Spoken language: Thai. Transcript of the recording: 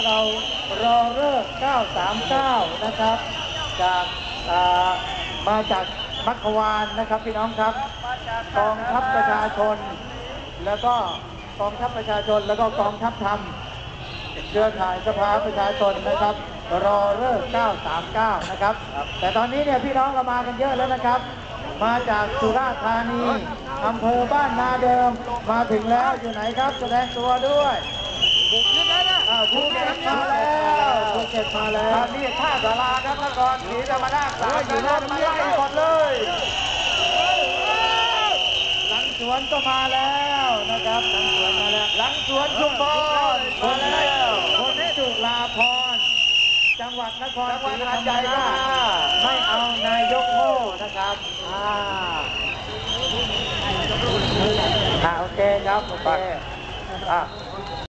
เรารอเลิก939นะครับจากมาจากมัคควานนะครับพี่น้องครับกองทัพประชาชนแล้วก็กองทัพประชาชนแล้วก็กองทัพธรรมเครือข่ายสภาประชาชนนะครับรอเลิก939นะครับแต่ตอนนี้เนี่ยพี่น้องเรามากันเยอะแล้วนะครับมาจากสุราษฎร์ธานีอำเภอบ้านนาเดิมมาถึงแล้วอยู่ไหนครับแสดงตัวด้วยภูเก็ตมาแล้วภูเก็ตมาแล้วนี่ท่าสาราครับนครศรีธรรมราช3อยู่รถมาไล่หมดเลยหลังสวนก็มาแล้วนะครับหลังสวนมาแล้วหลังสวนชุมพรมาแล้วคนจุฬาภรณ์จังหวัดนครศรีธรรมราชไม่เอานายกโม่นะครับโอเคครับโอเค